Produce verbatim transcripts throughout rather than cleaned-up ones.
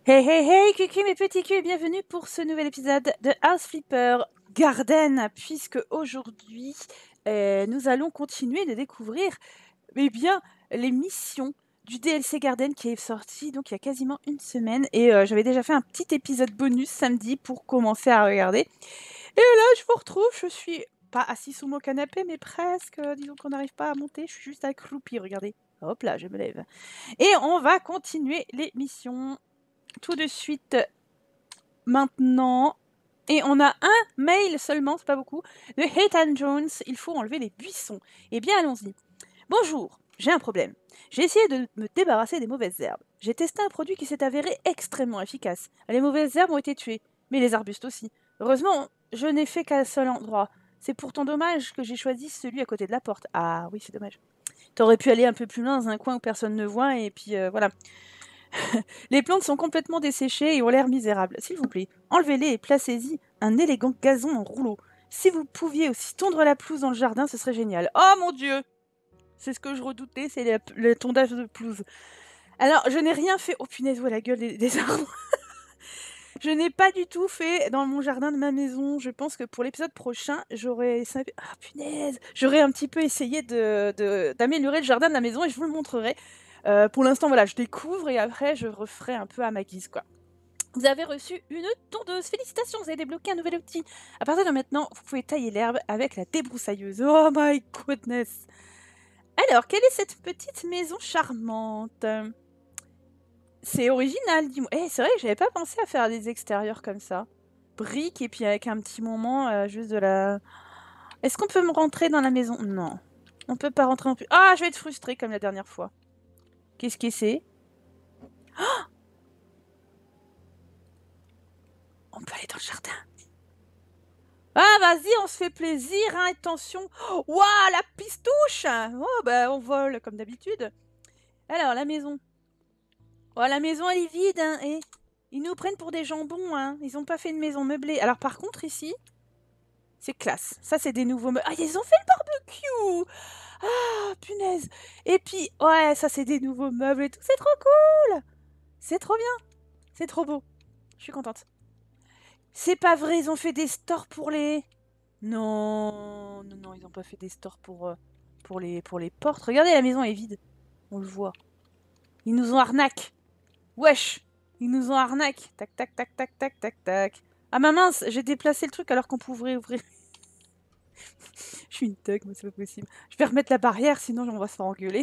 Hey hey hey, cucu mes petits culs, et bienvenue pour ce nouvel épisode de House Flipper Garden, puisque aujourd'hui euh, nous allons continuer de découvrir eh bien, les missions du D L C Garden qui est sorti donc il y a quasiment une semaine, et euh, j'avais déjà fait un petit épisode bonus samedi pour commencer à regarder. Et là je vous retrouve, je suis pas assis sous mon canapé mais presque, disons qu'on n'arrive pas à monter, je suis juste accroupie, regardez. Hop là, je me lève. Et on va continuer les missions tout de suite maintenant. Et on a un mail seulement, c'est pas beaucoup, de Ethan Jones. Il faut enlever les buissons. Eh bien, allons-y. Bonjour, j'ai un problème. J'ai essayé de me débarrasser des mauvaises herbes. J'ai testé un produit qui s'est avéré extrêmement efficace. Les mauvaises herbes ont été tuées, mais les arbustes aussi. Heureusement, je n'ai fait qu'un seul endroit. C'est pourtant dommage que j'ai choisi celui à côté de la porte. Ah oui, c'est dommage. T'aurais pu aller un peu plus loin dans un coin où personne ne voit, et puis euh, voilà. Les plantes sont complètement desséchées et ont l'air misérables. S'il vous plaît, enlevez-les et placez-y un élégant gazon en rouleau. Si vous pouviez aussi tondre la pelouse dans le jardin, ce serait génial. Oh mon Dieu! C'est ce que je redoutais, c'est le, le tondage de pelouse. Alors, je n'ai rien fait... Oh punaise, ouais, la gueule des, des arbres. Je n'ai pas du tout fait dans mon jardin de ma maison. Je pense que pour l'épisode prochain, j'aurais... Ah punaise! J'aurais un petit peu essayé de, de, d'améliorer le jardin de la maison et je vous le montrerai. Euh, pour l'instant, voilà, je découvre et après, je referai un peu à ma guise, quoi. Vous avez reçu une tondeuse. Félicitations, vous avez débloqué un nouvel outil. À partir de maintenant, vous pouvez tailler l'herbe avec la débroussailleuse. Oh my goodness! Alors, quelle est cette petite maison charmante? C'est original, dis-moi. Eh, c'est vrai que j'avais pas pensé à faire des extérieurs comme ça. Briques et puis avec un petit moment, euh, juste de la... Est-ce qu'on peut me rentrer dans la maison? Non. On peut pas rentrer en plus. Ah, je vais être frustrée comme la dernière fois. Qu'est-ce que c'est? Oh, on peut aller dans le jardin. Ah, vas-y, on se fait plaisir, hein, attention. Waouh, la pistouche! Oh, bah, on vole comme d'habitude. Alors, la maison. Oh, la maison, elle est vide, hein, et ils nous prennent pour des jambons, hein. Ils ont pas fait une maison meublée. Alors, par contre, ici, c'est classe. Ça, c'est des nouveaux meubles. Ah, ils ont fait le barbecue! Ah, punaise! Et puis, ouais, ça, c'est des nouveaux meubles et tout. C'est trop cool! C'est trop bien. C'est trop beau. Je suis contente. C'est pas vrai, ils ont fait des stores pour les... Non, non, non, ils n'ont pas fait des stores pour, euh, pour, les, pour les portes. Regardez, la maison est vide. On le voit. Ils nous ont arnaque. Wesh! Ils nous ont arnaque. Tac, tac, tac, tac, tac, tac, tac. Ah, ma mince, j'ai déplacé le truc alors qu'on pouvait ouvrir. Je suis une thug, mais c'est pas possible. Je vais remettre la barrière, sinon on va se faire engueuler.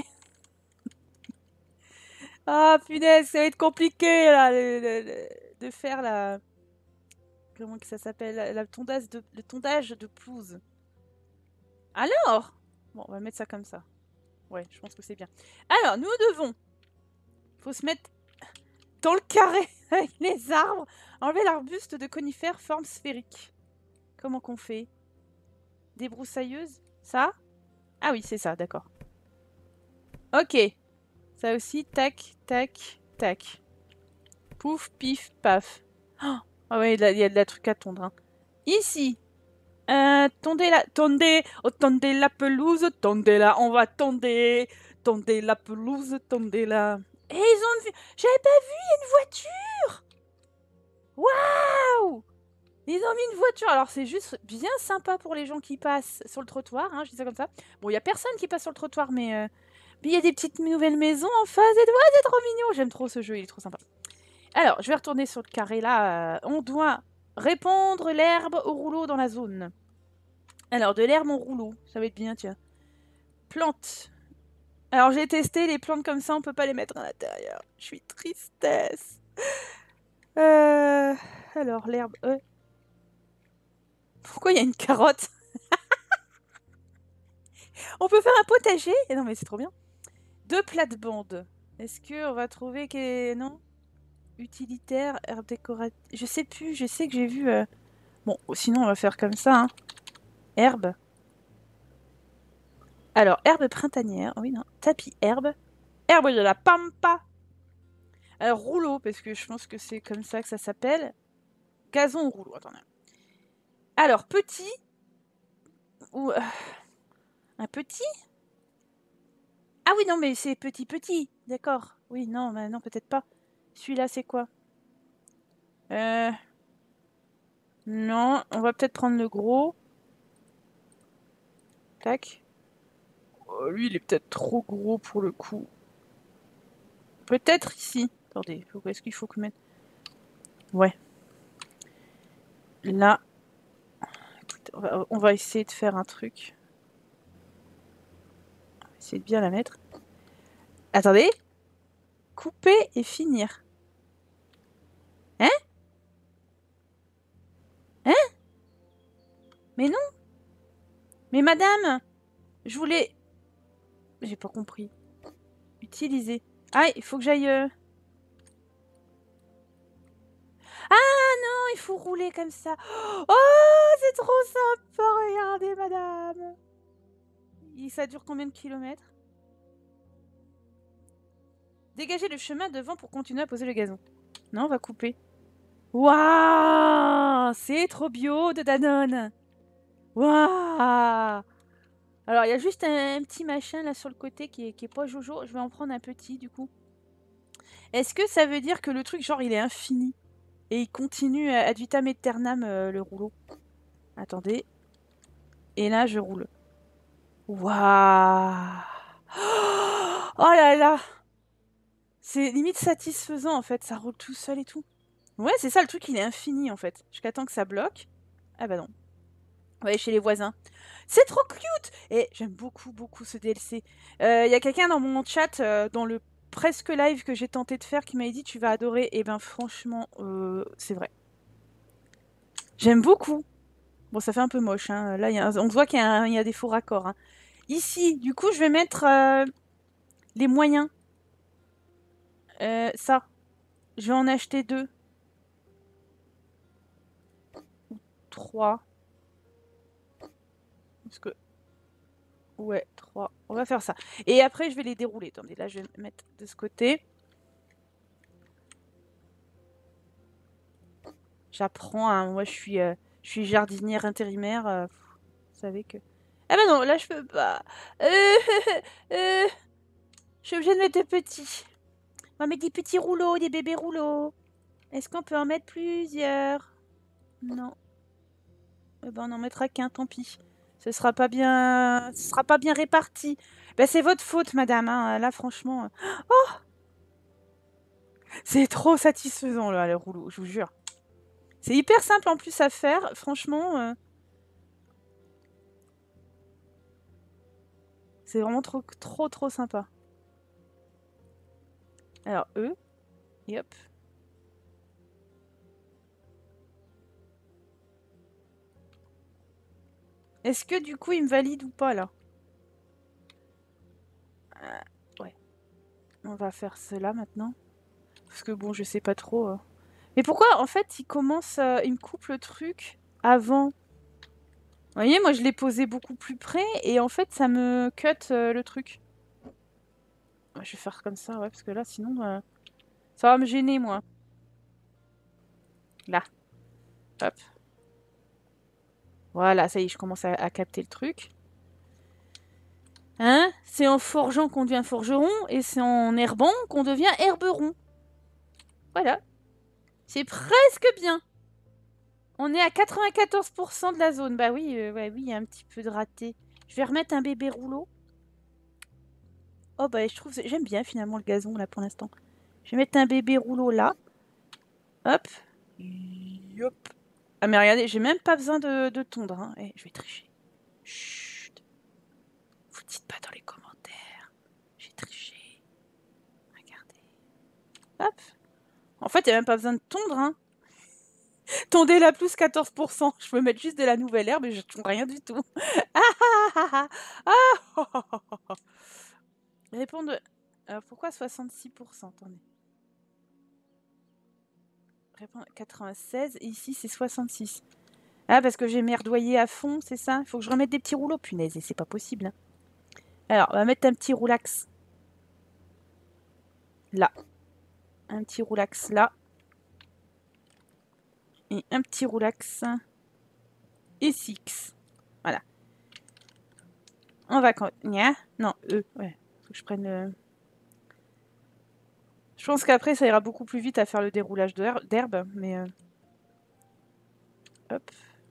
Ah, punaise, ça va être compliqué, là, le, le, le, de faire la... Comment que ça s'appelle? La, la tondage de, le tondage de pelouse. Alors? Bon, on va mettre ça comme ça. Ouais, je pense que c'est bien. Alors, nous devons... Faut se mettre dans le carré avec les arbres. Enlever l'arbuste de conifères forme sphérique. Comment qu'on fait? Débroussailleuse? Ça? Ah oui, c'est ça, d'accord. Ok. Ça aussi, tac, tac, tac. Pouf, pif, paf. Oh, ah ouais, il y, a, il y a de la truc à tondre. Hein. Ici. Euh, tondez la... Tondez, oh, tondez la pelouse, tondez la... On va tondez. Tondez la pelouse, tondez la... Et ils ont vu... J'avais pas vu, il y a une voiture. Waouh! Ils ont mis une voiture. Alors, c'est juste bien sympa pour les gens qui passent sur le trottoir. Hein, je dis ça comme ça. Bon, il n'y a personne qui passe sur le trottoir, mais... Euh... il y a des petites nouvelles maisons en face. Et ouais, c'est trop mignon. J'aime trop ce jeu, il est trop sympa. Alors, je vais retourner sur le carré là. On doit répandre l'herbe au rouleau dans la zone. Alors, de l'herbe en rouleau. Ça va être bien, tiens. Plantes. Alors, j'ai testé les plantes comme ça. On peut pas les mettre à l'intérieur. Je suis tristesse. Euh... Alors, l'herbe... Euh... Pourquoi il y a une carotte? On peut faire un potager? Non, mais c'est trop bien. Deux plates-bandes. Est-ce qu'on va trouver que... Non? Utilitaire, herbe décorative... Je sais plus, je sais que j'ai vu... Euh... Bon, sinon on va faire comme ça. Hein. Herbe. Alors, herbe printanière. Oui, non. Tapis herbe. Herbe de la pampa. Alors, rouleau, parce que je pense que c'est comme ça que ça s'appelle. Gazon rouleau, attendez. Alors, petit... Ou... Euh... Un petit? Ah oui, non, mais c'est petit, petit. D'accord. Oui, non, mais non, peut-être pas. Celui-là, c'est quoi? Euh... Non, on va peut-être prendre le gros. Tac. Oh, lui, il est peut-être trop gros pour le coup. Peut-être ici. Attendez, où est-ce qu'il faut que je mette? Ouais. Là. Écoute, on, va, on va essayer de faire un truc. On va essayer de bien la mettre. Attendez. Couper et finir. Hein? Hein? Mais non. Mais madame, je voulais... J'ai pas compris. Utiliser. Ah, il faut que j'aille... Euh... Ah non, il faut rouler comme ça. Oh, c'est trop sympa, regardez madame. Et ça dure combien de kilomètres? Dégagez le chemin devant pour continuer à poser le gazon. Non, on va couper. Waouh, c'est trop bio de Danone. Waouh. Alors, il y a juste un, un petit machin là sur le côté qui est, qui est pas jojo. Je vais en prendre un petit du coup. Est-ce que ça veut dire que le truc, genre, il est infini? Et il continue ad vitam aeternam euh, le rouleau? Attendez. Et là, je roule. Waouh. Oh là là. C'est limite satisfaisant en fait. Ça roule tout seul et tout. Ouais, c'est ça, le truc, il est infini en fait. Jusqu'à temps que ça bloque. Ah bah non. Ouais, chez les voisins. C'est trop cute. Et j'aime beaucoup, beaucoup ce D L C. Il euh, y a quelqu'un dans mon chat, euh, dans le presque live que j'ai tenté de faire, qui m'a dit tu vas adorer. Et ben franchement, euh, c'est vrai. J'aime beaucoup. Bon, ça fait un peu moche. Hein. Là, y a un... on voit qu'il y, y a des faux raccords. Hein. Ici, du coup, je vais mettre euh, les moyens. Euh, ça. Je vais en acheter deux. Trois. Parce que... Ouais, trois. On va faire ça. Et après, je vais les dérouler. Attendez, là, je vais mettre de ce côté. J'apprends. Hein. Moi, je suis, euh, je suis jardinière intérimaire. Euh, vous savez que... Ah bah non, là, je peux pas. Euh, euh, je suis obligée de mettre des petits. On va mettre des petits rouleaux, des bébés rouleaux. Est-ce qu'on peut en mettre plusieurs? Non. Eh ben, on n'en mettra qu'un, tant pis. Ce sera pas bien, ce sera pas bien réparti. Ben, c'est votre faute, madame. Hein. Là, franchement... Oh, c'est trop satisfaisant, là, le rouleau, je vous jure. C'est hyper simple, en plus, à faire. Franchement... Euh... C'est vraiment trop, trop, trop sympa. Alors, eux. Et hop. Est-ce que, du coup, il me valide ou pas, là? euh, Ouais. On va faire cela, maintenant. Parce que, bon, je sais pas trop... Euh... Mais pourquoi, en fait, il commence... Euh, il me coupe le truc avant... Vous voyez, moi, je l'ai posé beaucoup plus près, et en fait, ça me cut euh, le truc. Ouais, je vais faire comme ça, ouais, parce que là, sinon... Euh... Ça va me gêner, moi. Là. Hop. Voilà, ça y est, je commence à, à capter le truc. Hein? C'est en forgeant qu'on devient forgeron, et c'est en herbant qu'on devient herberon. Voilà. C'est presque bien. On est à quatre-vingt-quatorze pour cent de la zone. Bah oui, euh, ouais, oui, il y a un petit peu de raté. Je vais remettre un bébé rouleau. Oh bah, je trouve... J'aime bien, finalement, le gazon, là, pour l'instant. Je vais mettre un bébé rouleau, là. Hop. Yop. Ah mais regardez, j'ai même pas besoin de, de tondre. Hein. Eh, je vais tricher. Chut. Vous dites pas dans les commentaires. J'ai triché. Regardez. Hop. En fait, il n'y a même pas besoin de tondre. Hein. Tondez la plus quatorze pour cent. Je peux mettre juste de la nouvelle herbe et je ne tonds rien du tout. Ah ah ah ah. Répondre. Alors pourquoi soixante-six pour cent? Attendez. Répondre quatre-vingt-seize. Et ici, c'est soixante-six. Ah, parce que j'ai merdoyé à fond, c'est ça? Il faut que je remette des petits rouleaux. Punaise, et c'est pas possible. Hein. Alors, on va mettre un petit roulax. Là. Un petit roulax là. Et un petit roulax ici. Voilà. On va... Non, eux. Ouais. Faut que je prenne le... Je pense qu'après, ça ira beaucoup plus vite à faire le déroulage d'herbe, mais... Euh... Hop.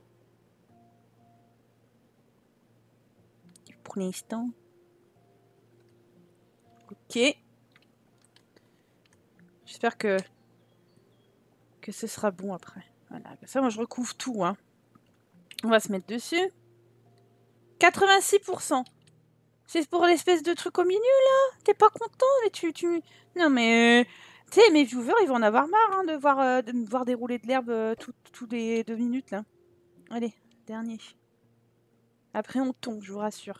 Pour l'instant. Ok. J'espère que que ce sera bon après. Voilà, ça, moi je recouvre tout. Hein. On va se mettre dessus. quatre-vingt-six pour cent. C'est pour l'espèce de truc au milieu là. T'es pas content mais tu, tu... Non mais... Euh... Tu sais, mes viewers, ils vont en avoir marre hein, de, voir, euh, de me voir dérouler de l'herbe euh, tous tout les deux minutes là. Allez, dernier. Après on tombe, je vous rassure.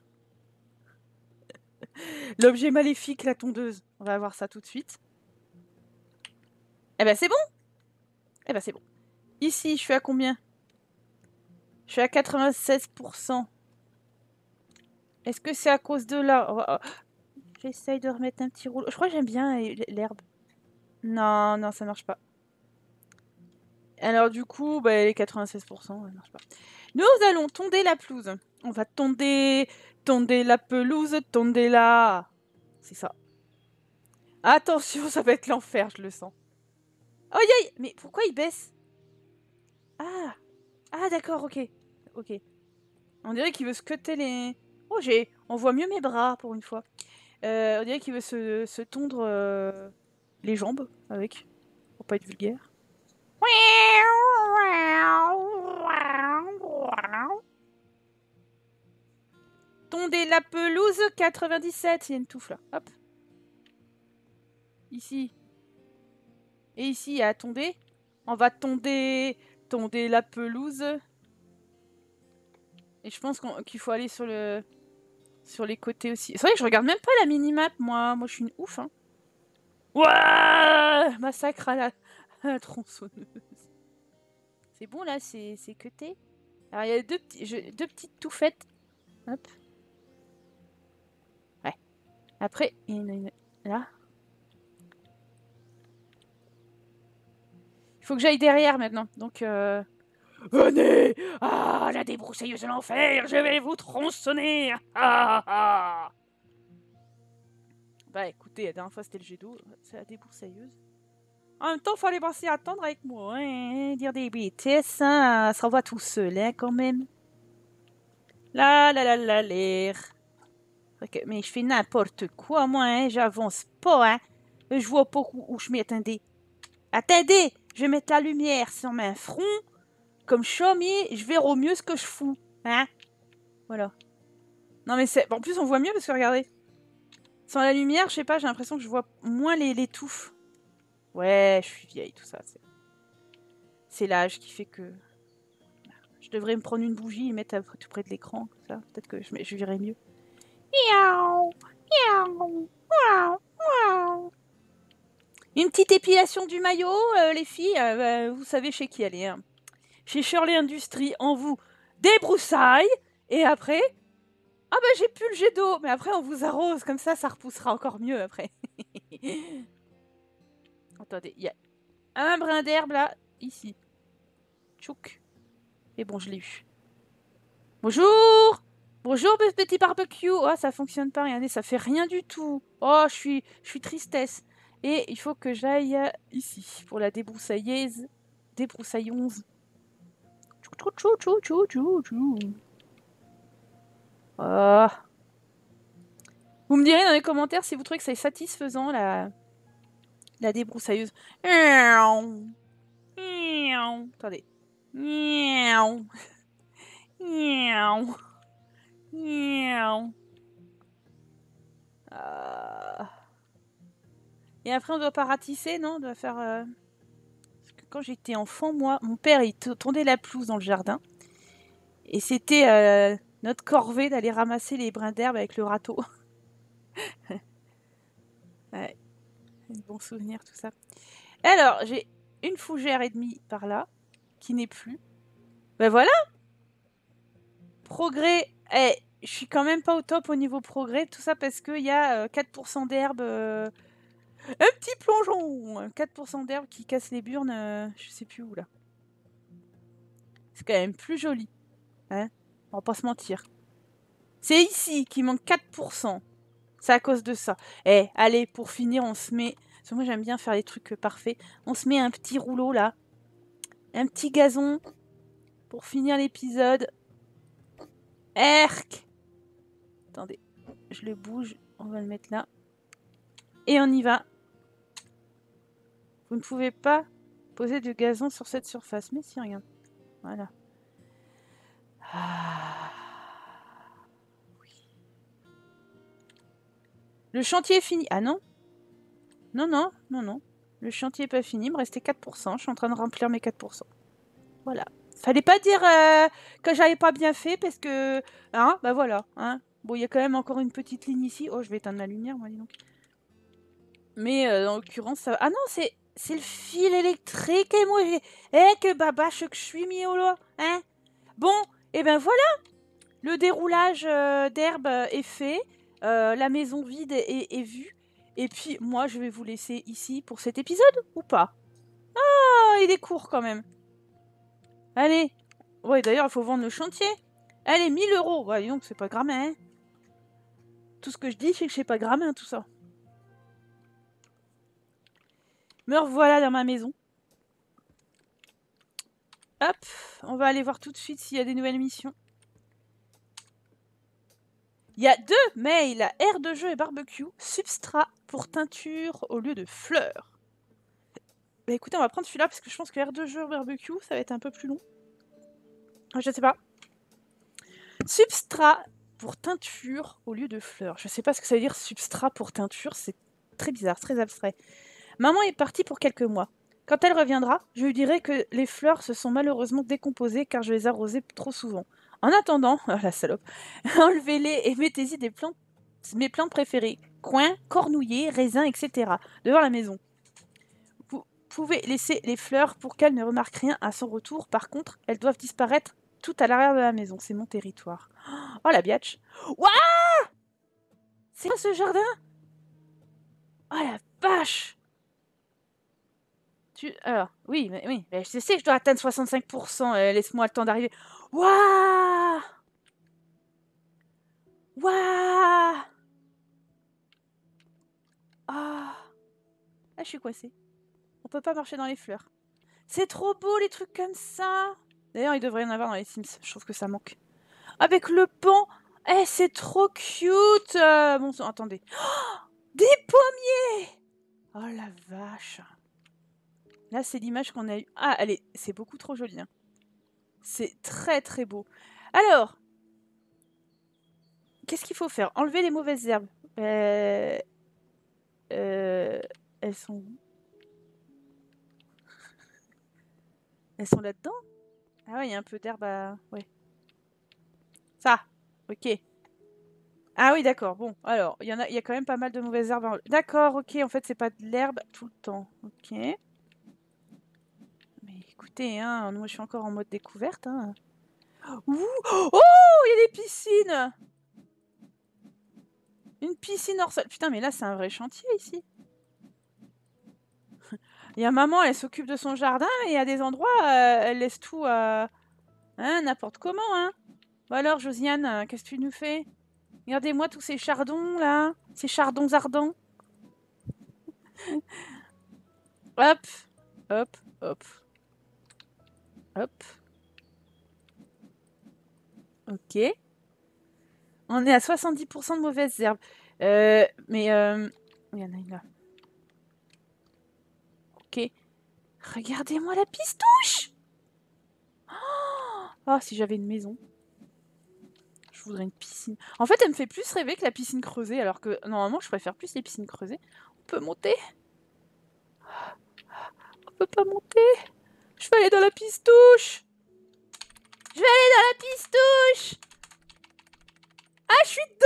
L'objet maléfique, la tondeuse. On va voir ça tout de suite. Eh ben c'est bon. Eh ben c'est bon. Ici, je suis à combien? Je suis à quatre-vingt-seize pour cent. Est-ce que c'est à cause de là? Oh, oh. J'essaye de remettre un petit rouleau. Je crois que j'aime bien l'herbe. Non, non, ça marche pas. Alors du coup, bah, les quatre-vingt-seize pour cent, ça marche pas. Nous allons tonder la pelouse. On va tonder, tonder la pelouse, tonder la... C'est ça. Attention, ça va être l'enfer, je le sens. Oh, aïe, mais pourquoi il baisse? Ah, ah d'accord, ok. Ok. On dirait qu'il veut se cutter les... Oh, j'ai... On voit mieux mes bras, pour une fois. Euh, on dirait qu'il veut se, se tondre euh, les jambes, avec. Pour pas être vulgaire. Tondez la pelouse, quatre-vingt-dix-sept. Il y a une touffe, là. Hop. Ici. Et ici, à tonder. On va tonder... Tonder la pelouse. Et je pense qu'on, qu'il faut aller sur le... Sur les côtés aussi. C'est vrai que je regarde même pas la minimap, moi. Moi, je suis une ouf, hein. Ouah, massacre à la, à la tronçonneuse. C'est bon, là, c'est cuté. Alors, il y a deux, petits, je, deux petites touffettes. Hop. Ouais. Après, il y en a une là. Il faut que j'aille derrière, maintenant. Donc, euh... venez! Ah, la débroussailleuse de l'enfer! Je vais vous tronçonner! Ah, ah. Bah, écoutez, la dernière fois, c'était le jet d'eau. C'est la débroussailleuse. En même temps, il fallait penser à attendre avec moi, hein, dire des bêtises, hein, ça va tout seul, hein, quand même. La la la la l'air. Mais je fais n'importe quoi, moi, hein, j'avance pas, hein. Je vois pas où, où je mets, attendez. Attendez, je vais mettre la lumière sur mon front, comme chaumier, je verrai au mieux ce que je fous, hein. Voilà. Non mais c'est... En plus, on voit mieux parce que, regardez. Sans la lumière, je sais pas, j'ai l'impression que je vois moins les, les touffes. Ouais, je suis vieille, tout ça, c'est... C'est l'âge qui fait que... Je devrais me prendre une bougie et mettre tout près de l'écran, comme ça. Peut-être que je, je verrai mieux. Miaou, miaou, miaou, miaou. Une petite épilation du maillot, euh, les filles. Euh, vous savez chez qui aller. Hein. Chez Shirley Industries, on vous débroussaille. Et après... Ah bah j'ai plus le jet d'eau. Mais après, on vous arrose. Comme ça, ça repoussera encore mieux après. Attendez, il y a un brin d'herbe là, ici. Tchouk. Et bon, je l'ai eu. Bonjour! Bonjour, petit barbecue! Oh, ça fonctionne pas, regardez, ça fait rien du tout. Oh, je suis, je suis tristesse. Et il faut que j'aille ici pour la débroussailleuse. Débroussaillonze. Tchou, tchou, tchou, tchou, tchou, tchou. Oh. Vous me direz dans les commentaires si vous trouvez que c'est satisfaisant la, la débroussailleuse. Attendez. Miaou. Miaou. Miaou. Euh... Et après, on doit pas ratisser, non? On doit faire... Euh... Parce que quand j'étais enfant, moi, mon père, il tondait la pelouse dans le jardin. Et c'était euh, notre corvée d'aller ramasser les brins d'herbe avec le râteau. Ouais. Bon souvenir, tout ça. Alors, j'ai une fougère et demie par là, qui n'est plus. Ben voilà! Progrès. Eh, je suis quand même pas au top au niveau progrès. Tout ça parce qu'il y a euh, quatre pour cent d'herbe... Euh... Un petit plongeon! quatre pour cent d'herbe qui casse les burnes, euh, je sais plus où là. C'est quand même plus joli. Hein? On va pas se mentir. C'est ici qu'il manque quatre pour cent. C'est à cause de ça. Eh, allez, pour finir, on se met... Parce que moi, j'aime bien faire les trucs parfaits. On se met un petit rouleau là. Un petit gazon. pour finir l'épisode. Erk. Attendez, je le bouge. On va le mettre là. Et on y va. Vous ne pouvez pas poser du gazon sur cette surface. Mais si, regarde. Voilà. Ah. Oui. Le chantier est fini. Ah non? Non, non, non, non. Le chantier n'est pas fini. Il me restait quatre pour cent. Je suis en train de remplir mes quatre pour cent. Voilà. Fallait pas dire euh, que j'avais pas bien fait parce que... Hein? Bah voilà. Hein. Bon, il y a quand même encore une petite ligne ici. Oh, je vais éteindre la lumière, moi, dis donc. Mais euh, en l'occurrence, ça... Ah non, c'est... C'est le fil électrique et moi j'ai... Eh que babache que je suis mis au lot, hein? Bon, et ben voilà. Le déroulage euh, d'herbe est fait. Euh, la maison vide est, est vue. Et puis moi je vais vous laisser ici pour cet épisode ou pas? Ah, il est court quand même. Allez. Ouais, d'ailleurs il faut vendre le chantier. Allez, mille euros. Ouais, donc c'est pas gramin, hein. Tout ce que je dis c'est que c'est pas gramin tout ça. Me revoilà dans ma maison. Hop, on va aller voir tout de suite s'il y a des nouvelles missions. Il y a deux mails, aire de jeu et barbecue, substrat pour teinture au lieu de fleurs. Bah écoutez, on va prendre celui-là parce que je pense que aire de jeu et barbecue, ça va être un peu plus long. Je sais pas. Substrat pour teinture au lieu de fleurs. Je sais pas ce que ça veut dire substrat pour teinture, c'est très bizarre, très abstrait. Maman est partie pour quelques mois. Quand elle reviendra, je lui dirai que les fleurs se sont malheureusement décomposées car je les arrosais trop souvent. En attendant, oh la salope, enlevez-les et mettez-y des plantes, mes plantes préférées, coin, cornouiller, raisins, et cetera, devant la maison. Vous pouvez laisser les fleurs pour qu'elles ne remarquent rien à son retour. Par contre, elles doivent disparaître tout à l'arrière de la maison. C'est mon territoire. Oh la biatch. Waouh! C'est quoi ce jardin? Oh la vache! Tu... Alors, oui, mais, oui, mais je sais que je dois atteindre soixante-cinq pour cent. Euh, Laisse-moi le temps d'arriver. Waouh! Waouh! Ah! Ah, je suis coincée. On peut pas marcher dans les fleurs. C'est trop beau, les trucs comme ça. D'ailleurs, il devrait y en avoir dans les Sims. Je trouve que ça manque. Avec le pan. Eh, c'est trop cute. Euh, bon, attendez. Oh, des pommiers! Oh la vache. Là, c'est l'image qu'on a eue. Ah, allez, c'est beaucoup trop joli. Hein. C'est très très beau. Alors, qu'est-ce qu'il faut faire? Enlever les mauvaises herbes. Euh... Euh... Elles sont où? Elles sont là-dedans? Ah ouais, il y a un peu d'herbe à... Ouais. Ça, ok. Ah oui, d'accord. Bon, alors, il y en a, il y a quand même pas mal de mauvaises herbes. À... D'accord, ok. En fait, c'est pas de l'herbe tout le temps. Ok. Mais écoutez, hein, moi, je suis encore en mode découverte. Hein. Ouh, oh, il y a des piscines! Une piscine hors sol. Putain, mais là, c'est un vrai chantier, ici. Il y a maman, elle s'occupe de son jardin, et il y a des endroits, euh, elle laisse tout... Euh... Hein, n'importe comment, hein. Bon alors, Josiane, euh, qu'est-ce que tu nous fais? Regardez-moi tous ces chardons, là. Ces chardons ardents. Hop, hop, hop. Hop. Ok. On est à soixante-dix pour cent de mauvaises herbes. Euh, mais... Euh... Il y en a une là. Ok. Regardez-moi la pistouche! Oh, oh, si j'avais une maison. Je voudrais une piscine. En fait, elle me fait plus rêver que la piscine creusée, alors que normalement, je préfère plus les piscines creusées. On peut monter? On peut pas monter? Je vais aller dans la pistouche! Je vais aller dans la pistouche! Ah, je suis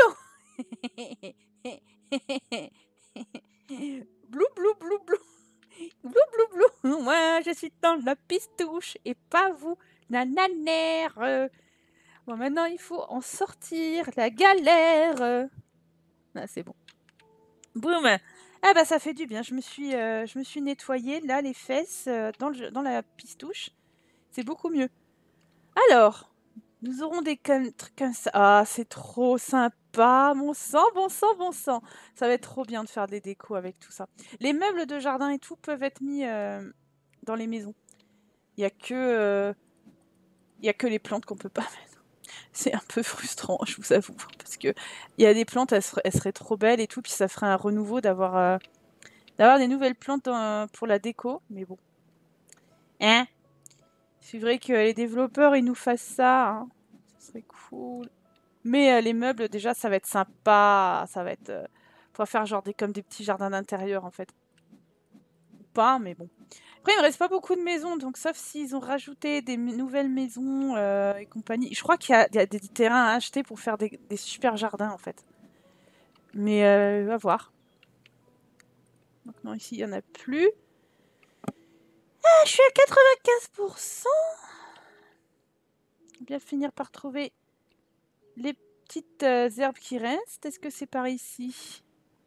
dedans! Blou, blou, blou, blou. Blou, blou, blou. Moi, je suis dans la pistouche et pas vous, nananère. Bon, maintenant, il faut en sortir. La galère. Ah, c'est bon. Boum. Ah bah, ça fait du bien. Je me suis, euh, je me suis nettoyée, là, les fesses euh, dans, le, dans la pistouche. C'est beaucoup mieux. Alors, nous aurons des trucs comme ça. Ah, c'est trop sympa. Bon sang, bon sang, bon sang. Ça va être trop bien de faire des décos avec tout ça. Les meubles de jardin et tout peuvent être mis euh, dans les maisons. Il n'y a que... Euh... Il n'y a que les plantes qu'on peut pas mettre. C'est un peu frustrant, je vous avoue. Parce que il y a des plantes, elles seraient, elles seraient trop belles et tout. Puis ça ferait un renouveau d'avoir euh, d'avoir des nouvelles plantes dans- pour la déco. Mais bon. Hein? C'est vrai que les développeurs, ils nous fassent ça. Hein. Ce serait cool. Mais euh, les meubles, déjà, ça va être sympa. Ça va être... Euh, on va faire genre des, comme des petits jardins d'intérieur, en fait. Ou pas, mais bon. Après, il me reste pas beaucoup de maisons, donc sauf s'ils ont rajouté des m- nouvelles maisons euh, et compagnie. Je crois qu'il y a, il y a des terrains à acheter pour faire des, des super jardins, en fait. Mais euh, on va voir. Donc non, ici, il y en a plus. Ah, je suis à quatre-vingt-quinze pour cent. On va bien finir par trouver les petites euh, herbes qui restent. Est-ce que c'est par ici?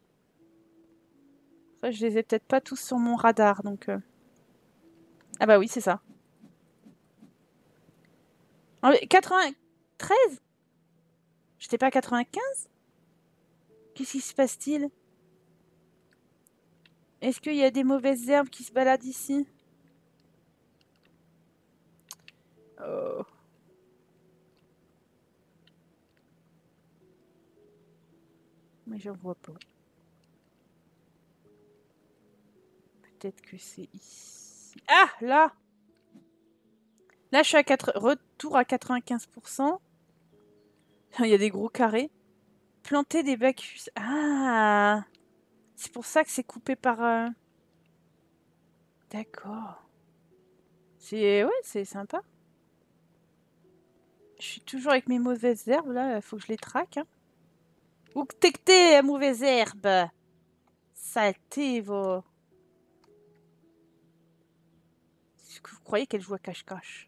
Enfin, je les ai peut-être pas tous sur mon radar, donc... euh. Ah bah oui, c'est ça. Ah, mais quatre-vingt-treize? J'étais pas à quatre-vingt-quinze? Qu'est-ce qui se passe-t-il? Est-ce qu'il y a des mauvaises herbes qui se baladent ici? Oh. Mais j'en vois pas. Peut-être que c'est ici. Ah, là! Là, je suis à quatre... Retour à quatre-vingt-quinze pour cent. Il y a des gros carrés. Planter des bacchus. Ah! C'est pour ça que c'est coupé par... euh, D'accord. C'est... Ouais, c'est sympa. Je suis toujours avec mes mauvaises herbes, là. Faut que je les traque. Hein. Où que t'es que t'es, mauvaise herbe? Saleté, va. Est-ce que vous croyez qu'elle joue à cache-cache?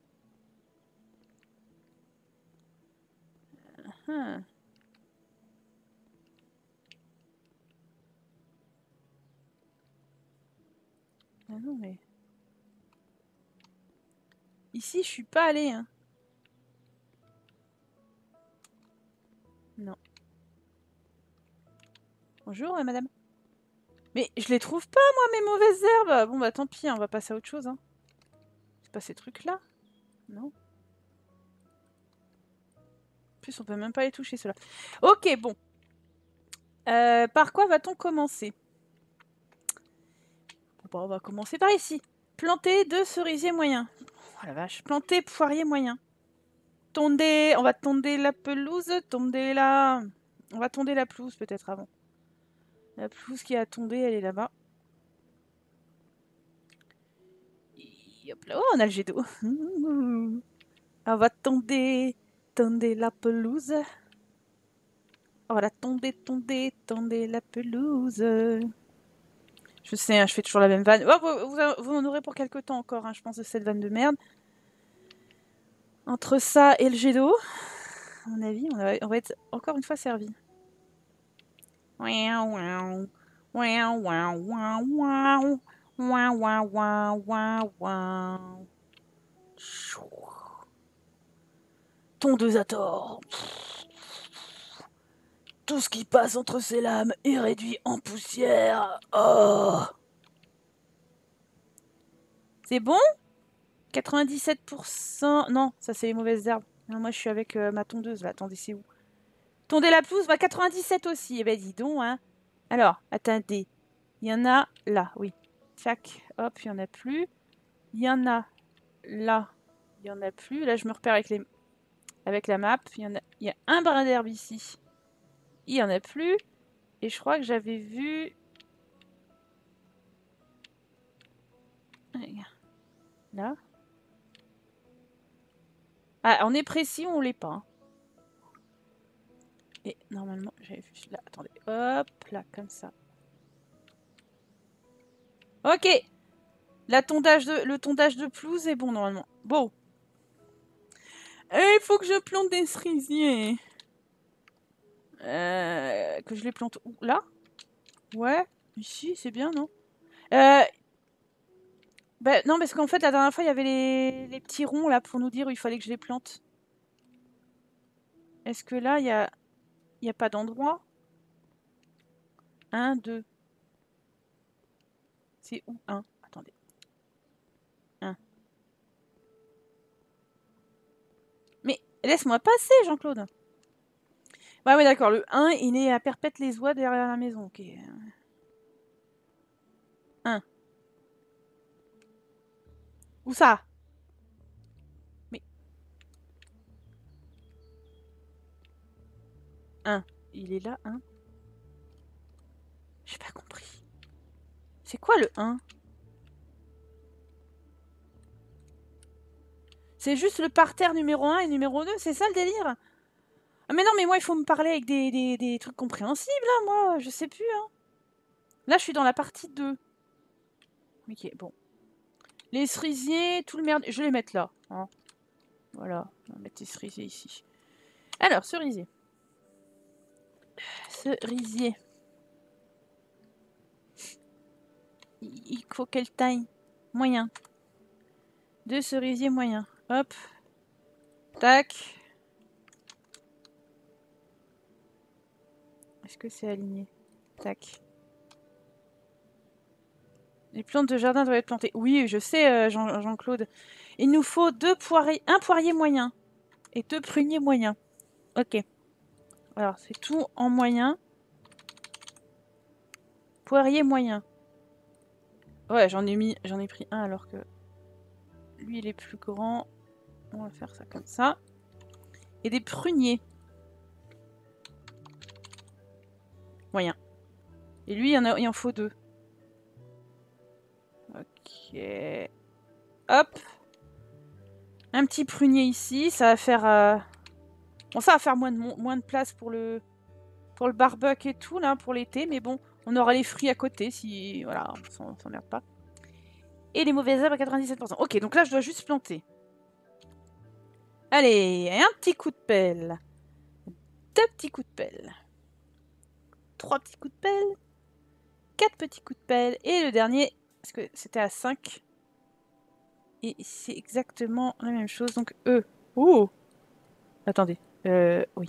Hum. Ah non, mais... Ici, je suis pas allée, hein. Non. Bonjour, euh, madame. Mais je les trouve pas, moi, mes mauvaises herbes. Bon, bah tant pis, hein, on va passer à autre chose. Hein. C'est pas ces trucs-là. Non. En plus, on peut même pas les toucher, ceux-là. Ok, bon. Euh, par quoi va-t-on commencer? Bon, bah, on va commencer par ici. Planter deux cerisiers moyens. Oh la vache. Planter poirier moyen. Tonder... On va tonder la pelouse. Tonder la... On va tonder la pelouse, peut-être, avant. La pelouse qui a tondé, elle est là-bas. Et hop là. Oh, on a le jet d'eau. On va tonder... Tonder la pelouse. On va la tonder, tonder, tonder la pelouse. Je sais, hein, je fais toujours la même vanne. Oh, vous, vous, vous en aurez pour quelques temps encore, hein, je pense, de cette vanne de merde. Entre ça et le jet d'eau, à mon avis, on va, on va être encore une fois servi. Tondeuse à tort. Tout ce qui passe entre ces lames est réduit en poussière. Oh. C'est bon? quatre-vingt-dix-sept pour cent. Non, ça c'est les mauvaises herbes. Non, moi je suis avec euh, ma tondeuse là. Attendez, c'est où? Tondez la pelouse, bah quatre-vingt-dix-sept aussi. Eh ben dis donc, hein. Alors, attendez. Il y en a là, oui. Tac, hop, il y en a plus. Il y en a là. Il y en a plus. Là, je me repère avec, les... avec la map. Il y, en a... il y a un brin d'herbe ici. Il y en a plus. Et je crois que j'avais vu... Là. Ah, on est précis ou on l'est pas. Hein. Et normalement, j'avais vu là. Attendez, hop, là, comme ça. Ok. La tondage de, le tondage de pelouse est bon normalement. Bon. Il faut que je plante des cerisiers. Euh, que je les plante où? Là? Ouais. Ici, c'est bien, non? euh, bah, non, parce qu'en fait, la dernière fois, il y avait les, les petits ronds là pour nous dire où il fallait que je les plante. Est-ce que là, il y a, il y a pas d'endroit? Un, deux. C'est où? Un. Attendez. Un. Laisse-moi passer, Jean-Claude. Ouais, ouais, d'accord. Le un, il est à perpète les oies derrière la maison. Ok. un. Où ça? Mais... un. Il est là, un. J'ai pas compris. C'est quoi le un? C'est juste le parterre numéro un et numéro deux, c'est ça le délire? Ah mais non, mais moi il faut me parler avec des, des, des trucs compréhensibles, là, moi, je sais plus, hein. Là, je suis dans la partie deux. Ok, bon. Les cerisiers, tout le merde... Je vais les mettre là, hein. Voilà, on va mettre les cerisiers ici. Alors, cerisier. Cerisier. Il faut quelle taille? Moyen. Deux cerisiers moyens. Hop. Tac. Est-ce que c'est aligné? Tac. Les plantes de jardin doivent être plantées. Oui, je sais, euh, Jean- Jean-Claude. Il nous faut deux poiriers, un poirier moyen et deux pruniers moyens. Ok. Alors, c'est tout en moyen. Poirier moyen. Ouais, j'en ai mis, j'en ai pris un alors que lui, il est plus grand. On va faire ça comme ça. Et des pruniers. Moyen. Et lui, il, y en a, il en faut deux. Ok. Hop. Un petit prunier ici. Ça va faire... Euh... Bon, ça va faire moins de, moins de place pour le, pour le barbecue et tout, là, pour l'été. Mais bon, on aura les fruits à côté si... Voilà, on s'emmerde pas. Et les mauvaises herbes à quatre-vingt-dix-sept pour cent. Ok, donc là, je dois juste planter. Allez, un petit coup de pelle. Deux petits coups de pelle. Trois petits coups de pelle. Quatre petits coups de pelle. Et le dernier, parce que c'était à cinq. Et c'est exactement la même chose. Donc, E. Oh! Attendez. Euh, oui.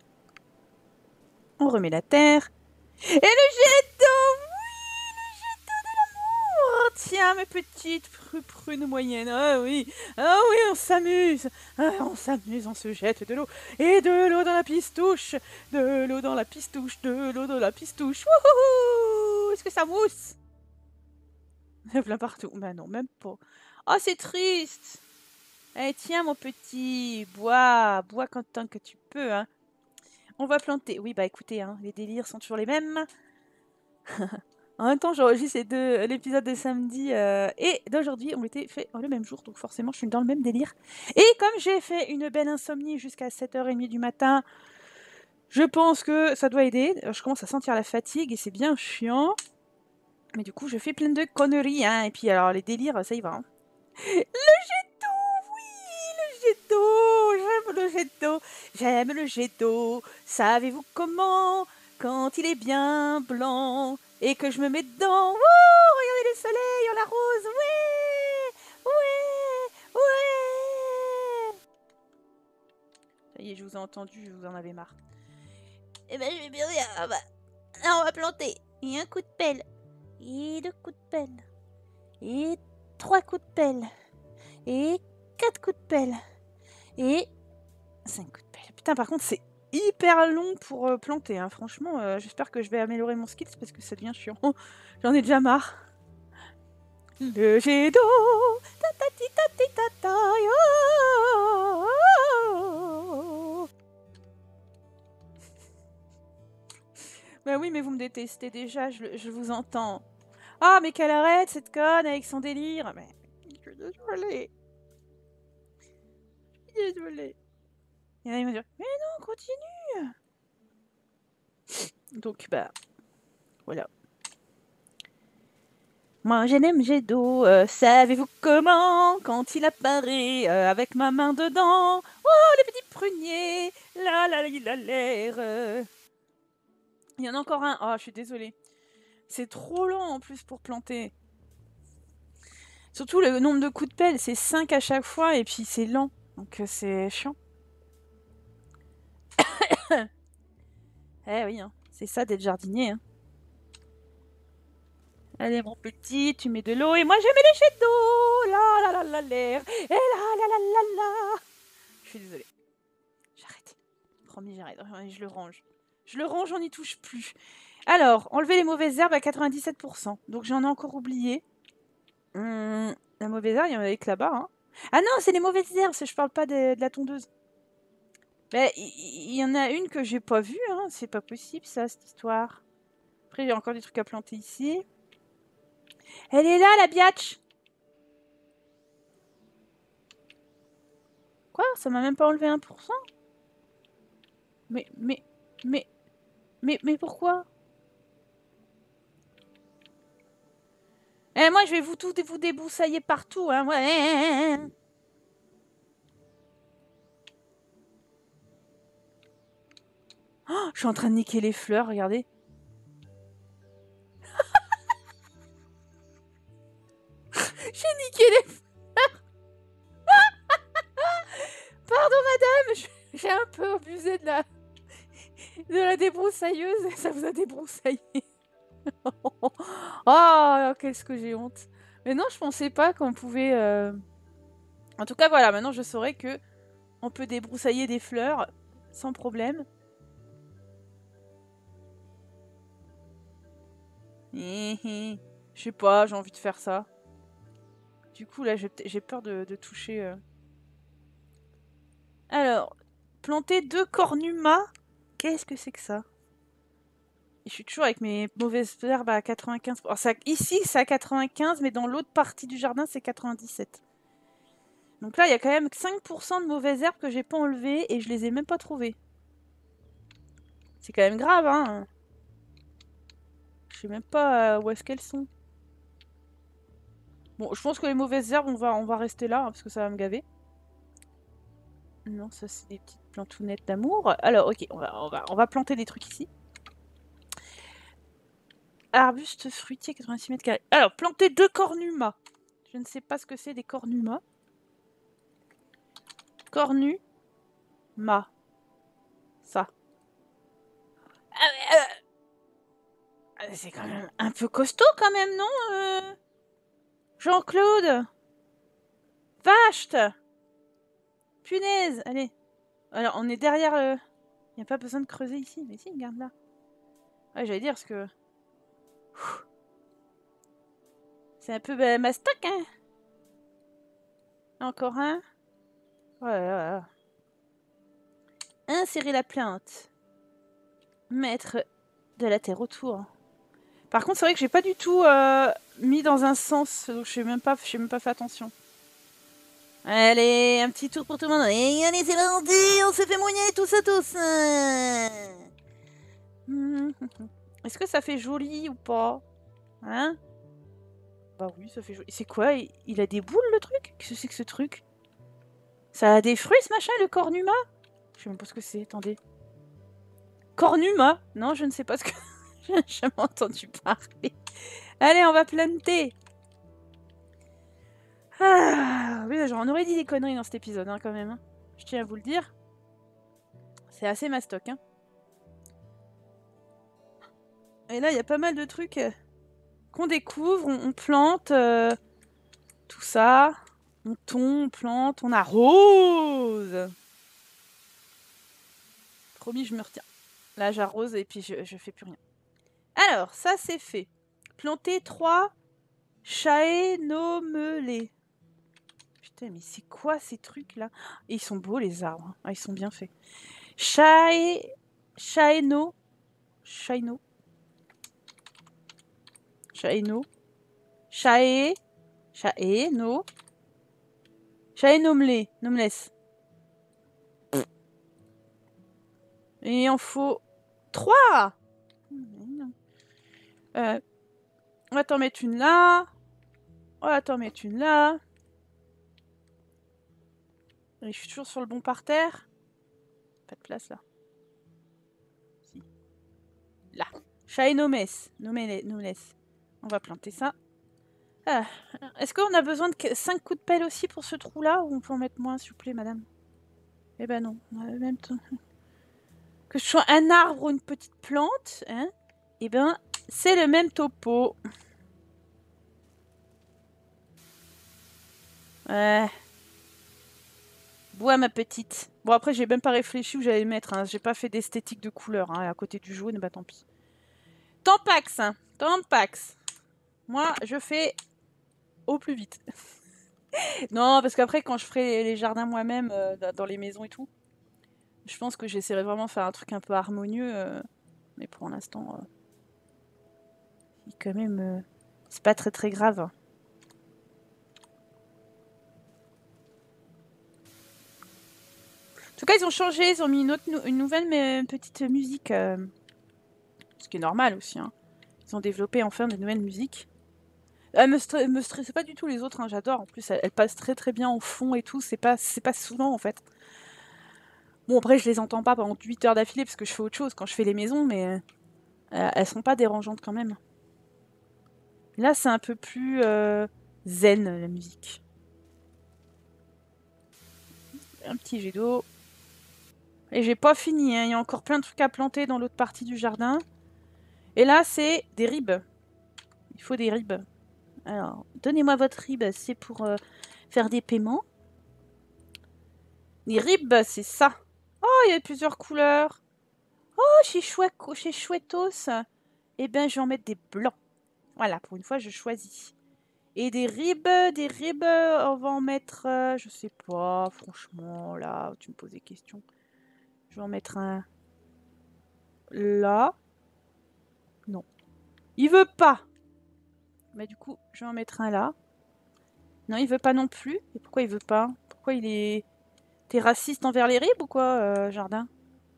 On remet la terre. Et le jet d'eau! Oui! Le jet d'eau de l'amour! Tiens, mes petites pru prunes moyennes. Ah oui! Ah oui, on s'amuse! Ah, on s'amuse, on se jette de l'eau. Et de l'eau dans la pistouche! De l'eau dans la pistouche! De l'eau dans la pistouche! Wouhou! Est-ce que ça mousse? Il y a plein partout. Bah non, même pas. Oh, c'est triste! Eh, tiens, mon petit, bois, bois quand tant que tu peux, hein. On va planter. Oui, bah écoutez, hein, les délires sont toujours les mêmes. En même temps, j'enregistre l'épisode de samedi euh, et d'aujourd'hui ont été faits le même jour, donc forcément, je suis dans le même délire. Et comme j'ai fait une belle insomnie jusqu'à sept heures trente du matin, je pense que ça doit aider. Je commence à sentir la fatigue et c'est bien chiant. Mais du coup, je fais plein de conneries, hein. Et puis, alors, les délires, ça y va. Hein. Le jet d'eau, oui, le jet d'eau, j'aime le jet d'eau, j'aime le jet d'eau. Savez-vous comment? Quand il est bien blanc et que je me mets dedans. Wouh, regardez le soleil, on l'arrose, ouais, ouais, ouais. Ça y est, je vous ai entendu, je vous en avais marre. Eh ben, je vais bien dire, ah bah, on va planter. Et un coup de pelle, et deux coups de pelle, et trois coups de pelle. Et quatre coups de pelle. Et cinq coups de pelle. Putain, par contre, c'est hyper long pour euh, planter. Hein. Franchement, euh, j'espère que je vais améliorer mon skill parce que ça devient chiant. J'en ai déjà marre. Le jet d'eau. Ta ta ti ta ti ta ta. Oh, oh, oh. Bah oui, mais vous me détestez déjà, je, je vous entends. Ah, mais qu'elle arrête cette conne avec son délire. Mais je suis désolée. Je suis désolée. Et là, il me dit, mais non, continue. Donc, bah, voilà. Moi, j'ai même jet d'eau. Euh, Savez-vous comment? Quand il apparaît euh, avec ma main dedans. Oh, les petits pruniers. Là, là, il a l'air. Euh... Il y en a encore un. Oh, je suis désolée. C'est trop lent en plus pour planter. Surtout le nombre de coups de pelle, c'est cinq à chaque fois et puis c'est lent. Donc c'est chiant. Eh oui, hein. C'est ça d'être jardinier. Hein. Allez mon petit, tu mets de l'eau et moi je mets les jets d'eau. Là là là là l'air. Et là là là là là. Je suis désolée. promis, j'arrête. Je le range. Je le range, on n'y touche plus. Alors, enlever les mauvaises herbes à quatre-vingt-dix-sept pour cent. Donc j'en ai encore oublié. Hum, la mauvaise herbe, il y en avait que là-bas. Hein. Ah non, c'est les mauvaises herbes, je parle pas de, de la tondeuse. Ben, il y, y en a une que j'ai pas vue, hein. C'est pas possible ça, cette histoire. Après, il y a encore des trucs à planter ici. Elle est là, la biatch. Quoi? Ça m'a même pas enlevé un pour cent? Mais, mais, mais, mais, mais pourquoi? Eh, moi, je vais vous tout vous débroussailler partout, hein. Ouais. Oh, je suis en train de niquer les fleurs, regardez. J'ai niqué les fleurs. Pardon, madame, j'ai un peu abusé de la, de la débroussailleuse et ça vous a débroussaillé. Oh, qu'est-ce que j'ai honte. Mais non, je pensais pas qu'on pouvait... Euh... En tout cas, voilà, maintenant je saurais que on peut débroussailler des fleurs sans problème. Je sais pas, j'ai envie de faire ça. Du coup, là, j'ai peur de, de toucher... Euh... Alors, planter deux cornumas. Qu'est-ce que c'est que ça? Et je suis toujours avec mes mauvaises herbes à quatre-vingt-quinze. Alors, ça, ici, c'est à quatre-vingt-quinze, mais dans l'autre partie du jardin, c'est quatre-vingt-dix-sept. Donc là, il y a quand même cinq pour cent de mauvaises herbes que j'ai pas enlevées et je les ai même pas trouvées. C'est quand même grave, hein. Je sais même pas où est-ce qu'elles sont. Bon, je pense que les mauvaises herbes, on va, on va rester là, hein, parce que ça va me gaver. Non, ça, c'est des petites plantounettes d'amour. Alors, ok, on va, on, va, on va planter des trucs ici. Arbuste fruitier, quatre-vingt-six mètres carrés. Alors, planter deux cornumas. Je ne sais pas ce que c'est des cornumas. Cornu. Ma. Ça. Ah, euh... C'est quand même un peu costaud quand même, non euh... Jean-Claude. Vache. Punaise. Allez. Alors, on est derrière le... Il n'y a pas besoin de creuser ici. Mais si, regarde là. Ouais, j'allais dire parce que... C'est un peu bah, mastoc, hein. Encore un. Voilà. Insérer la plante. Mettre de la terre autour. Par contre, c'est vrai que j'ai pas du tout euh, mis dans un sens, donc je sais même pas, j'ai même pas fait attention. Allez, un petit tour pour tout le monde. Et allez, c'est parti, on se fait mouiller tous à tous. Est-ce que ça fait joli ou pas? Hein? Bah oui, ça fait joli. C'est quoi? Il a des boules, le truc? Qu'est-ce que c'est que ce truc? Ça a des fruits, ce machin, le cornuma? Je sais même pas ce que c'est, attendez. Cornuma? Non, je ne sais pas ce que... J'ai jamais entendu parler. Allez, on va planter. Ah, oui, on aurait dit des conneries dans cet épisode, hein, quand même. Hein. Je tiens à vous le dire. C'est assez mastoc, hein. Et là, il y a pas mal de trucs euh, qu'on découvre. On, on plante euh, tout ça. On tond, on plante, on arrose. Promis, je me retiens. Là, j'arrose et puis je, je fais plus rien. Alors, ça, c'est fait. Planter trois chaénomelés. Putain, mais c'est quoi ces trucs-là? Et ils sont beaux, les arbres. Ah, ils sont bien faits. Chaé... Chaéno. Chaéno. Chaéno. Chaé. Chaéno. Chaénomelé. Nomeless. Et il en faut trois. Euh, on va t'en mettre une là. On va t'en mettre une là. Et je suis toujours sur le bon parterre. Pas de place là. Si. Là. Chaénomès. Nomeless. On va planter ça. Ah. Est-ce qu'on a besoin de cinq coups de pelle aussi pour ce trou-là? Ou on peut en mettre moins, s'il vous plaît, madame? Eh ben non. On a le même temps. Que ce soit un arbre ou une petite plante, hein, eh ben, c'est le même topo. Ouais. Bois, ma petite. Bon, après, j'ai même pas réfléchi où j'allais le mettre. Hein. J'ai pas fait d'esthétique de couleur. Hein. À côté du jaune, bah tant pis. Tampax. Hein. Tampax. Moi, je fais au plus vite. Non, parce qu'après, quand je ferai les jardins moi-même, euh, dans les maisons et tout, je pense que j'essaierai vraiment de faire un truc un peu harmonieux. Euh, mais pour l'instant, euh, quand même, euh, c'est pas très très grave. En tout cas, ils ont changé, ils ont mis une, autre, une nouvelle mais une petite musique. Euh, ce qui est normal aussi. Hein. Ils ont développé enfin de nouvelles musiques. Elle me, stre me stresse pas du tout les autres, hein, j'adore. En plus, elle, elle passe très très bien au fond et tout. C'est pas, c'est pas souvent en fait. Bon, après, je les entends pas pendant huit heures d'affilée parce que je fais autre chose quand je fais les maisons, mais euh, elles sont pas dérangeantes quand même. Là, c'est un peu plus euh, zen la musique. Un petit jet d'eau. Et j'ai pas fini, hein. Il y a encore plein de trucs à planter dans l'autre partie du jardin. Et là, c'est des ribes. Il faut des ribes. Alors, donnez-moi votre rib, c'est pour euh, faire des paiements. Les ribs, c'est ça. Oh, il y a plusieurs couleurs. Oh, chez, chouette, chez Chouettos, eh ben, je vais en mettre des blancs. Voilà, pour une fois, je choisis. Et des ribs, des ribs, on va en mettre, euh, je sais pas, franchement, là, tu me poses des questions. Je vais en mettre un là. Non. Il veut pas. Mais du coup, je vais en mettre un là. Non, il veut pas non plus. Et pourquoi il veut pas? Pourquoi il est... T'es raciste envers les ribs ou quoi, euh, Jardin?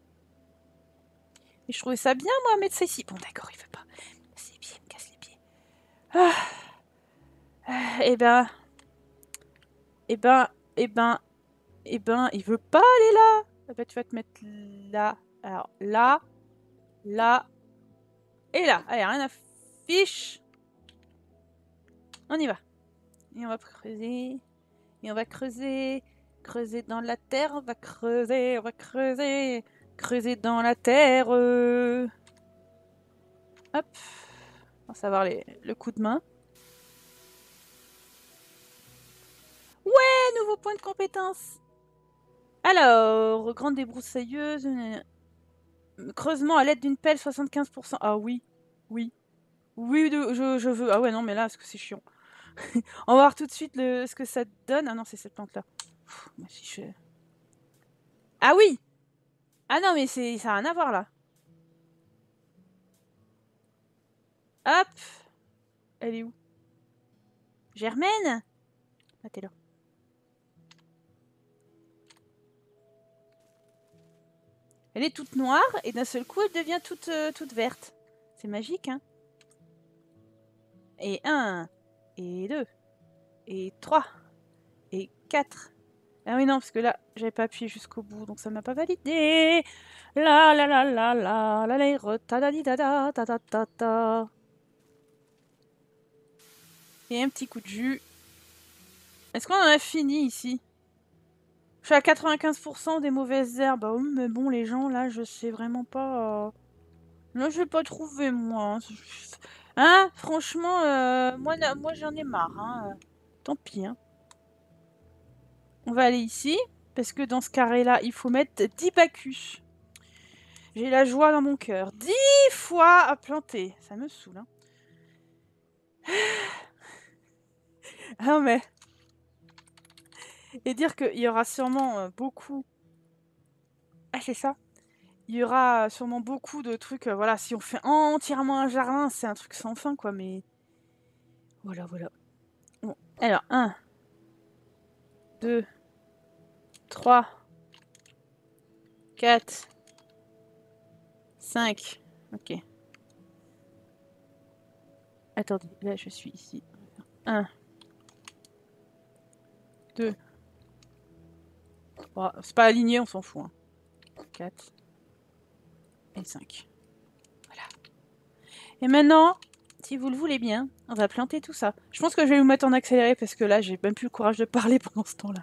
Et je trouvais ça bien, moi, mettre ça ici. Bon, d'accord, il veut pas. C'est les pieds, il me casse les pieds. Ah. Ah, eh ben... Eh ben... Eh ben... Eh ben, il veut pas aller là. Eh ben, tu vas te mettre là. Alors, là... Là... Et là. Allez, rien à fiche. On y va. Et on va creuser. Et on va creuser. Creuser dans la terre. On va creuser. On va creuser. Creuser dans la terre. Hop. On va savoir les, le coup de main. Ouais, nouveau point de compétence. Alors, grande débroussailleuse. Creusement à l'aide d'une pelle, soixante-quinze pour cent. Ah oui. Oui. Oui, je, je veux. Ah ouais, non, mais là, est-ce que c'est chiant. On va voir tout de suite le, ce que ça donne. Ah non, c'est cette plante-là. Si je... Ah oui. Ah non, mais c'est ça n'a rien à voir, là. Hop. Elle est où? Germaine? Ah, t'es là. Elle est toute noire et d'un seul coup, elle devient toute, euh, toute verte. C'est magique, hein? Et un, et deux, et trois, et quatre. Ah oui, non, parce que là, j'avais pas appuyé jusqu'au bout, donc ça m'a pas validé. La la la la la la la re ta da di da da ta ta ta ta. Et un petit coup de jus. Est-ce qu'on en a fini ici? Je suis à quatre-vingt-quinze pour cent des mauvaises herbes. Bah oui, mais bon, les gens, là, je sais vraiment pas... Euh... Là, je vais pas trouver, moi. Hein? Franchement, euh, moi, moi j'en ai marre. Hein. Tant pis. Hein. On va aller ici. Parce que dans ce carré-là, il faut mettre dix bacchus. J'ai la joie dans mon cœur. dix fois à planter. Ça me saoule. Hein. Ah mais... Et dire qu'il y aura sûrement euh, beaucoup... Ah, c'est ça. Il y aura sûrement beaucoup de trucs... Euh, voilà, si on fait entièrement un jardin, c'est un truc sans fin, quoi. Mais... Voilà, voilà. Bon. Alors, un... deux... trois... quatre... cinq... Ok. Attendez, là, je suis ici. un... deux... trois... C'est pas aligné, on s'en fout. Hein. quatre... et cinq. Voilà. Et maintenant, si vous le voulez bien, on va planter tout ça. Je pense que je vais vous mettre en accéléré parce que là, j'ai même plus le courage de parler pendant ce temps-là.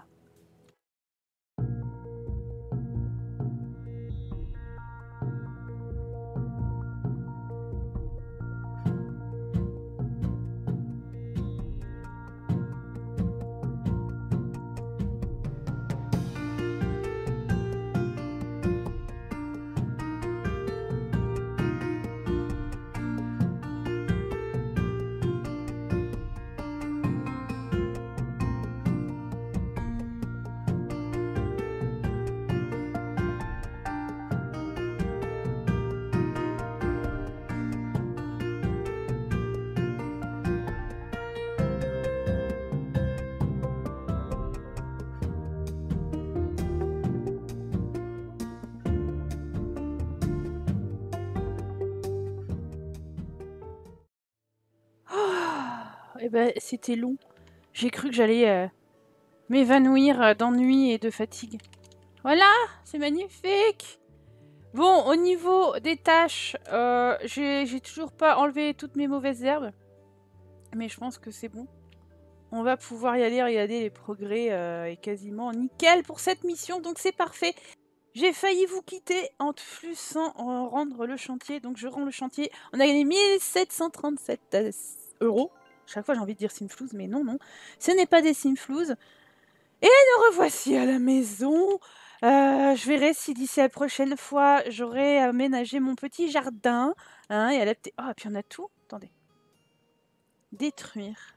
et ben, c'était long. J'ai cru que j'allais euh, m'évanouir euh, d'ennui et de fatigue. Voilà, c'est magnifique. Bon, au niveau des tâches, euh, j'ai toujours pas enlevé toutes mes mauvaises herbes. Mais je pense que c'est bon. On va pouvoir y aller, regarder les progrès euh, est quasiment nickel pour cette mission, donc c'est parfait. J'ai failli vous quitter en plus sans rendre le chantier, donc je rends le chantier. On a gagné mille sept cent trente-sept euros. Chaque fois j'ai envie de dire simflouz, mais non, non. Ce n'est pas des simflouz. Et nous revoici à la maison. Euh, je verrai si d'ici la prochaine fois, j'aurai aménagé mon petit jardin. Hein, et adapté... Oh, et puis on a tout. Attendez. Détruire.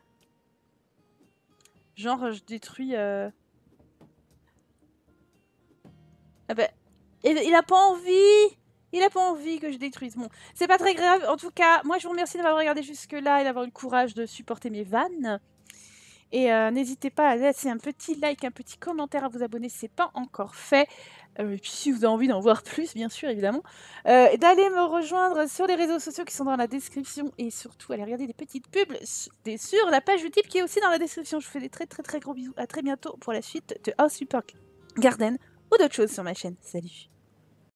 Genre, je détruis... Euh... Ah bah, il, il a pas envie. Il a pas envie que je détruise. Bon, c'est pas très grave. En tout cas, moi, je vous remercie d'avoir regardé jusque-là et d'avoir eu le courage de supporter mes vannes. Et euh, n'hésitez pas à laisser un petit like, un petit commentaire, à vous abonner si ce n'est pas encore fait. Euh, et puis si vous avez envie d'en voir plus, bien sûr, évidemment. Euh, d'aller me rejoindre sur les réseaux sociaux qui sont dans la description. Et surtout, aller regarder des petites pubs sur la page YouTube qui est aussi dans la description. Je vous fais des très très très gros bisous. À très bientôt pour la suite de House Flipper Garden ou d'autres choses sur ma chaîne. Salut!